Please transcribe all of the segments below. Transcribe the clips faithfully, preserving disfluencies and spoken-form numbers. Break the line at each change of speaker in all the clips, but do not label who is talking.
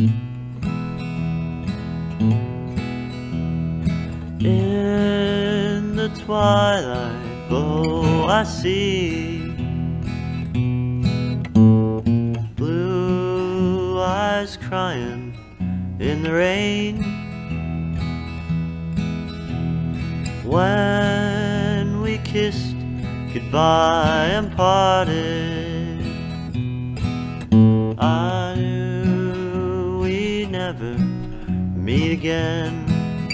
In the twilight glow I see blue eyes crying in the rain. When we kissed goodbye and parted, I knew we'd never meet again.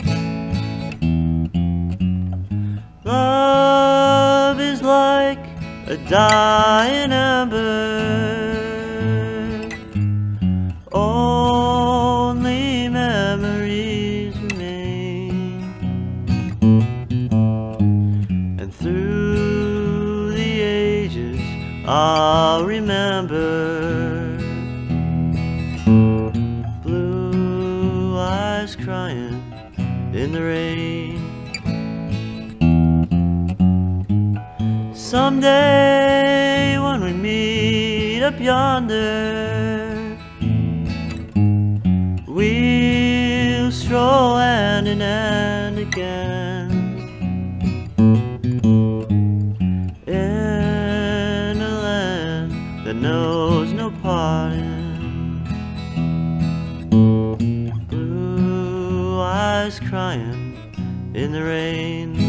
Love is like a dying ember, only memories remain, and through the ages I'll remember blue eyes crying in the rain. Someday when we meet up yonder, we'll stroll hand in hand again, in a land that knows no parting. Blue eyes crying in the rain.